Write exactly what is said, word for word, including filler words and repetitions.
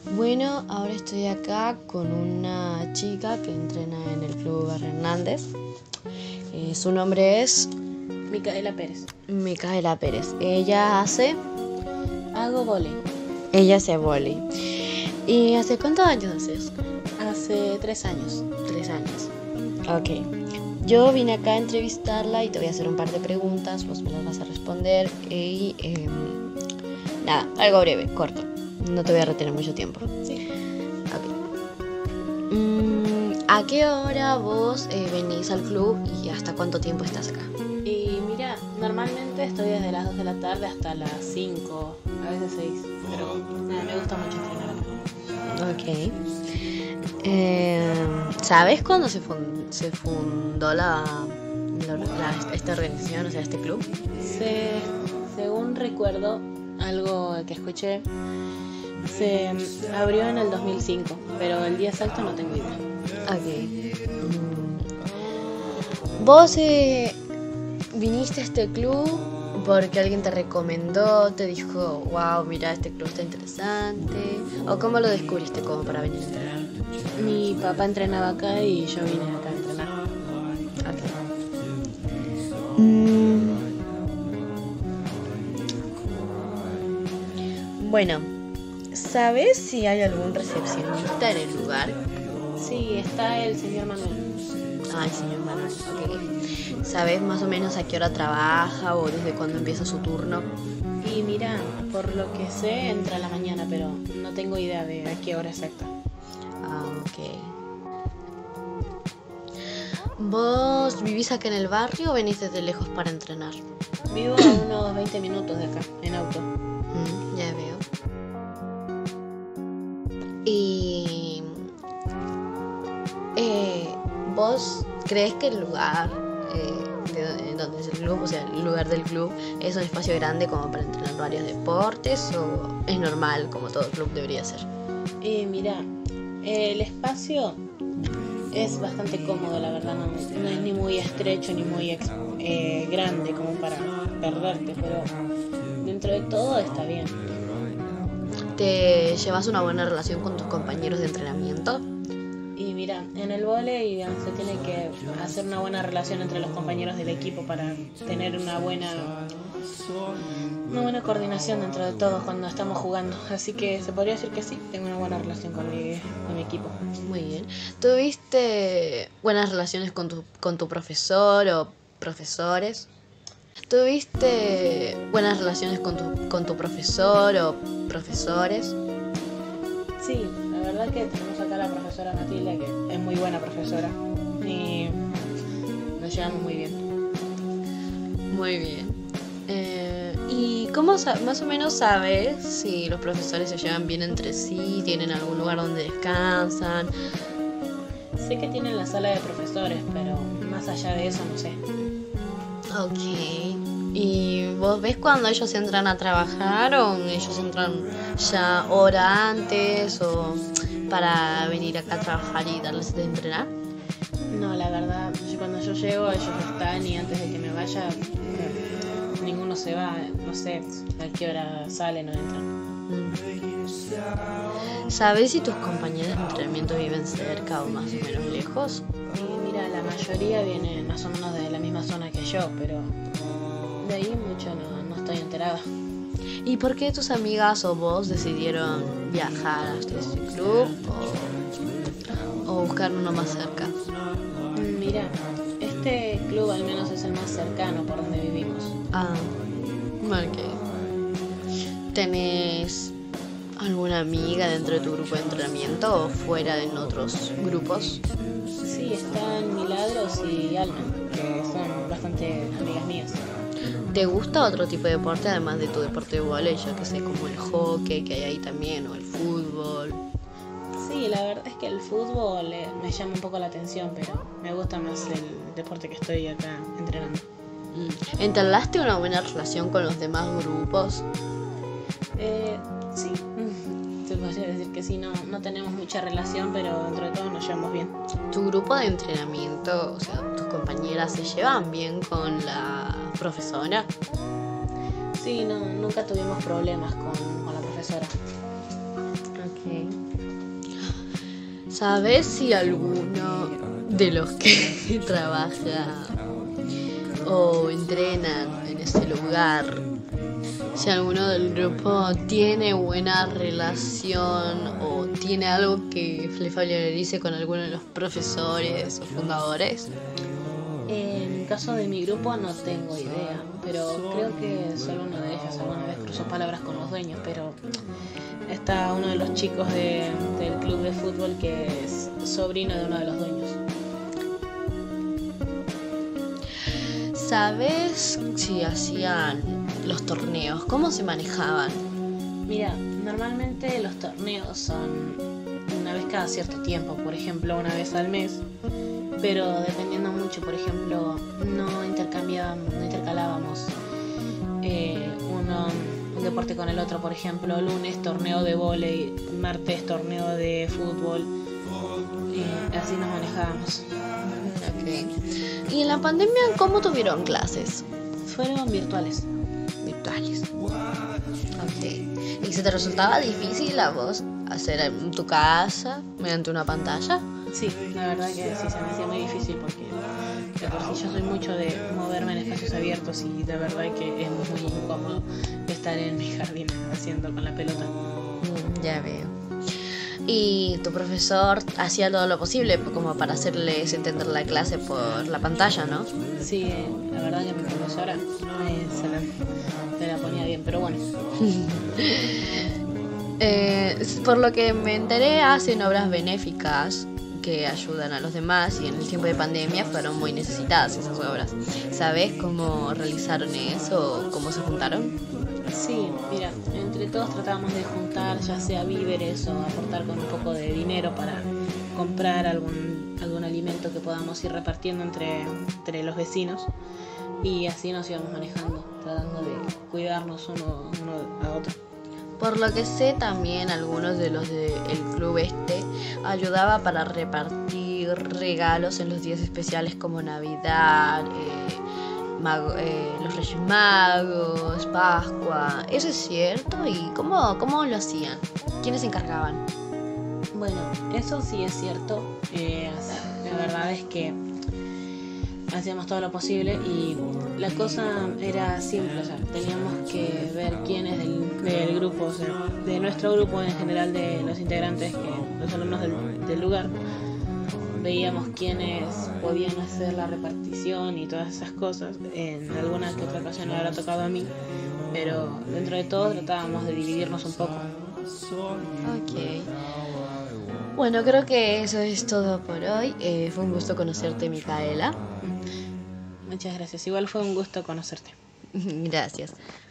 Bueno, ahora estoy acá con una chica que entrena en el Club Barrio Hernández. Eh, su nombre es Micaela Pérez. Micaela Pérez. Ella hace... Hago vóley. Ella hace vóley. ¿Y hace cuántos años haces? Hace tres años. Tres años. Ok. Yo vine acá a entrevistarla y te voy a hacer un par de preguntas. Vos me las vas a responder. Y eh, nada, algo breve, corto. No te voy a retener mucho tiempo. Sí. Ok. Mm, ¿A qué hora vos eh, venís al club y hasta cuánto tiempo estás acá? Y mira, normalmente estoy desde las dos de la tarde hasta las cinco, a veces seis. Pero nada, me gusta mucho entrenar acá. Ok. Eh, ¿Sabes cuándo se, fun- se fundó la, la- la- esta organización, o sea, este club? Se, según recuerdo, algo que escuché, se abrió en el dos mil cinco, pero el día exacto no tengo idea. Ok. Mm. ¿Vos eh, viniste a este club porque alguien te recomendó, te dijo, wow, mira, este club está interesante? ¿O cómo lo descubriste como para venir a entrenar? Mi papá entrenaba acá y yo vine acá a entrenar. Ok. Mm. Bueno, ¿sabes si hay algún recepcionista en el lugar? Sí, está el señor Manuel. Ay, señor Manuel, ok. ¿Sabes más o menos a qué hora trabaja o desde cuándo empieza su turno? Y mira, por lo que sé, entra a la mañana, pero no tengo idea de a qué hora exacta. Ah, ok. ¿Vos vivís acá en el barrio o venís desde lejos para entrenar? Vivo a unos veinte minutos de acá, en auto. Mm, ya veo. Y... Eh, ¿vos crees que el lugar eh, de donde, donde es el club, o sea, el lugar del club, es un espacio grande como para entrenar varios deportes o es normal como todo club debería ser? Y mira, el espacio es bastante cómodo, la verdad, no, no es ni muy estrecho ni muy ex- eh, grande como para perderte, pero dentro de todo está bien. ¿Te llevas una buena relación con tus compañeros de entrenamiento? Y mira, en el vóley se tiene que hacer una buena relación entre los compañeros del equipo para tener una buena una buena coordinación dentro de todos cuando estamos jugando. Así que se podría decir que sí, tengo una buena relación con mi, con mi equipo. Muy bien. ¿Tuviste buenas relaciones con tu, con tu profesor o profesores? ¿Tuviste buenas relaciones con tu, con tu profesor o profesores? Sí, la verdad que tenemos acá a la profesora Matilda, que es muy buena profesora, y nos llevamos muy bien. Muy bien. Eh, ¿Y cómo sa- más o menos sabes si los profesores se llevan bien entre sí? ¿Tienen algún lugar donde descansan? Sé que tienen la sala de profesores, pero más allá de eso no sé. Ok. ¿Y vos ves cuando ellos entran a trabajar o ellos entran ya hora antes o para venir acá a trabajar y darles de entrenar? No, la verdad, yo- cuando yo llego ellos están y antes de que me vaya, eh, ninguno se va, no sé a qué hora salen o entran. Mm. ¿Sabes si tus compañeros de entrenamiento viven cerca o más o menos lejos? Y mira, la mayoría vienen más o menos de la misma zona que yo, pero de ahí mucho no, no estoy enterada. ¿Y por qué tus amigas o vos decidieron viajar hasta este club o, o buscar uno más cerca? Mira, este club al menos es el más cercano por donde vivimos. Ah, ok. ¿Tenés alguna amiga dentro de tu grupo de entrenamiento o fuera en otros grupos? Sí, están Milagros y Alma, que son bastante amigas mías. ¿Te gusta otro tipo de deporte además de tu deporte de vóley, yo que sé, como el hockey que hay ahí también o el fútbol? Sí, la verdad es que el fútbol eh, me llama un poco la atención, pero me gusta más el deporte que estoy acá entrenando. Mm. ¿Entablaste una buena relación con los demás grupos? Eh, sí, te podría decir que sí, no, no tenemos mucha relación, pero dentro de todo nos llevamos bien. ¿Tu grupo de entrenamiento, o sea, tus compañeras se llevan bien con la profesora? Sí, no, nunca tuvimos problemas con, con la profesora. Ok. ¿Sabes si alguno de los que trabaja o entrenan en ese lugar, si alguno del grupo tiene buena relación o tiene algo que le familiarice con alguno de los profesores o fundadores? En caso de mi grupo no tengo idea, pero creo que solo uno de ellos alguna vez cruzó palabras con los dueños, pero está uno de los chicos de, del club de fútbol que es sobrino de uno de los dueños. ¿Sabes si hacían los torneos? ¿Cómo se manejaban? Mira, normalmente los torneos son una vez cada cierto tiempo, por ejemplo una vez al mes, pero dependiendo mucho, por ejemplo, no intercambiábamos, no intercalábamos eh, uno, un deporte con el otro, por ejemplo, lunes torneo de vóley, martes torneo de fútbol, eh, así nos manejábamos. Okay. ¿Y en la pandemia cómo tuvieron clases? Fueron virtuales. Virtuales. Ok. ¿Y se te resultaba difícil a vos hacer en tu casa mediante una pantalla? Sí, la verdad que sí, se me hacía muy difícil porque de por sí yo soy mucho de moverme en espacios abiertos y de verdad que es muy incómodo estar en mi jardín haciendo con la pelota. Mm, ya veo. Y tu profesor hacía todo lo posible como para hacerles entender la clase por la pantalla, ¿no? Sí, la verdad que mi profesora eh, se, la, se la ponía bien, pero bueno. eh, por lo que me enteré, hacen obras benéficas que ayudan a los demás y en el tiempo de pandemia fueron muy necesitadas esas obras. ¿Sabes cómo realizaron eso o cómo se juntaron? Sí, mira, entre todos tratábamos de juntar ya sea víveres o aportar con un poco de dinero para comprar algún, algún alimento que podamos ir repartiendo entre, entre los vecinos y así nos íbamos manejando, tratando de cuidarnos uno, uno a otro. Por lo que sé, también algunos de los del club este ayudaba para repartir regalos en los días especiales como Navidad, eh, Mago, eh, los Reyes Magos, Pascua. ¿Eso es cierto? ¿Y cómo, cómo lo hacían? ¿Quiénes se encargaban? Bueno, eso sí es cierto. Eh, la verdad es que hacíamos todo lo posible y la cosa era simple, o sea, teníamos que ver quiénes del, del grupo, o sea, de nuestro grupo en general, de los integrantes, que los alumnos del, del lugar, veíamos quiénes podían hacer la repartición y todas esas cosas. En alguna que otra ocasión me habrá tocado a mí, pero dentro de todo tratábamos de dividirnos un poco. Ok. Bueno, creo que eso es todo por hoy. Eh, fue un gusto conocerte, Micaela. Muchas gracias. Igual fue un gusto conocerte. Gracias.